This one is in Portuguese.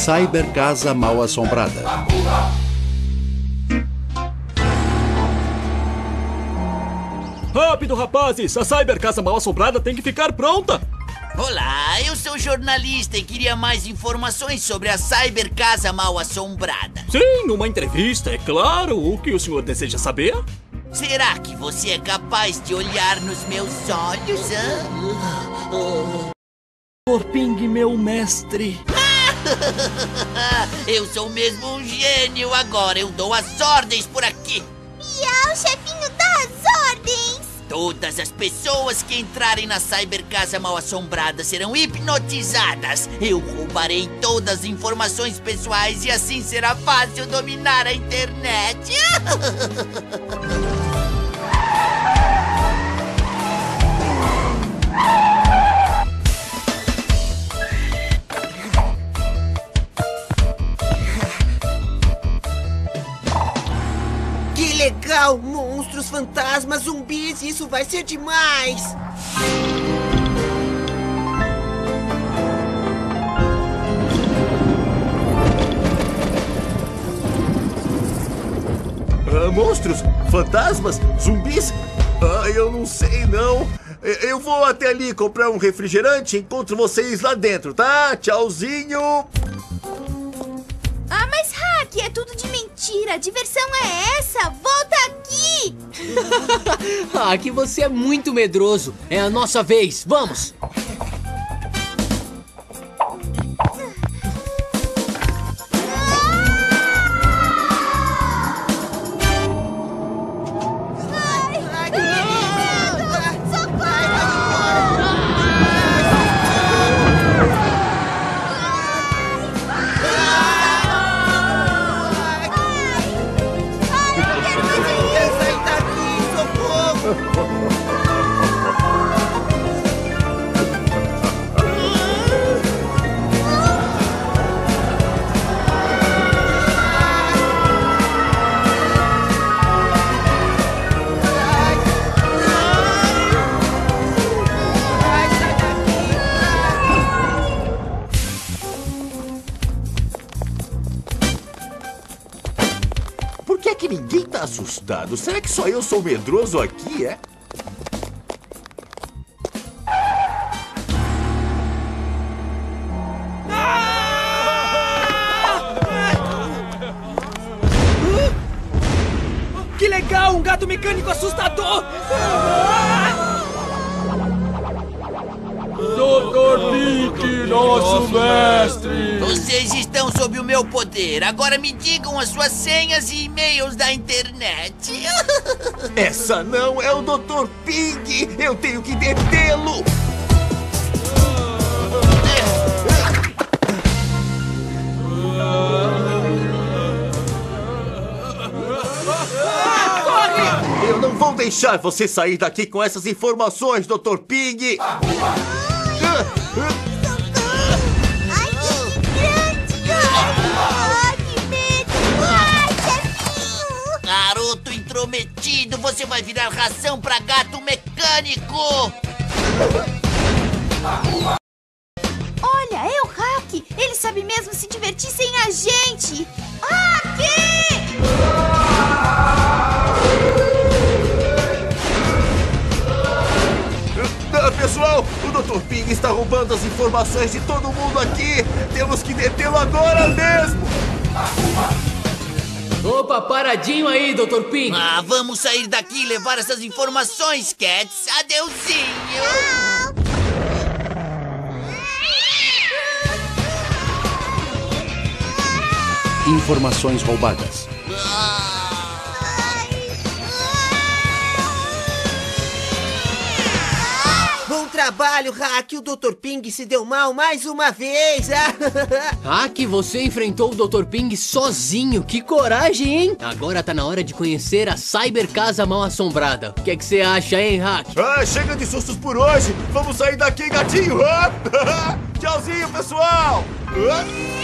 Cyber Casa Mal Assombrada. Rápido, rapazes! A Cyber Casa Mal Assombrada tem que ficar pronta! Olá, eu sou jornalista e queria mais informações sobre a Cyber Casa Mal Assombrada. Sim, numa entrevista, é claro. O que o senhor deseja saber? Será que você é capaz de olhar nos meus olhos, hã? Dr. Ping, meu mestre. Eu sou mesmo um gênio agora. Eu dou as ordens por aqui. Miau, chefinho, dá as ordens! Todas as pessoas que entrarem na Cyber Casa Mal Assombrada serão hipnotizadas. Eu roubarei todas as informações pessoais e assim será fácil dominar a internet. Que legal! Monstros, fantasmas, zumbis, isso vai ser demais! Monstros? Fantasmas? Zumbis? Eu não sei não. Eu vou até ali comprar um refrigerante e encontro vocês lá dentro, tá? Tchauzinho! Ah, mas Hack, é tudo de mentira. A diversão é essa. Volta aqui! Hack, você é muito medroso. É a nossa vez. Vamos! Por que é que ninguém tá assustado? Será que só eu sou medroso aqui, é? Que legal! Um gato mecânico assustador! Dr. Pink, nosso mestre! Vocês estão sob o meu poder. Agora me digam as suas senhas e e-mails da internet. Essa não é o Dr. Ping! Eu tenho que detê-lo! Eu não vou deixar você sair daqui com essas informações, Dr. Ping! Ai, que grande! Ai, que medo! Ai, chefinho! Garoto intrometido, você vai virar ração pra gato mecânico! Olha, é o Hack! Ele sabe mesmo se divertir sem a gente! Hack! Pessoal, o Dr. Ping está roubando as informações de todo mundo aqui! Temos que detê-lo agora mesmo! Opa, paradinho aí, Dr. Ping. Ah, vamos sair daqui e levar essas informações, Cats! Adeusinho! Informações roubadas. Bom trabalho, Hack! O Dr. Ping se deu mal mais uma vez! Hack, você enfrentou o Dr. Ping sozinho. Que coragem, hein? Agora tá na hora de conhecer a Cyber Casa Mal Assombrada. O que é que você acha, hein, Hack? Chega de sustos por hoje! Vamos sair daqui, gatinho! Tchauzinho, pessoal!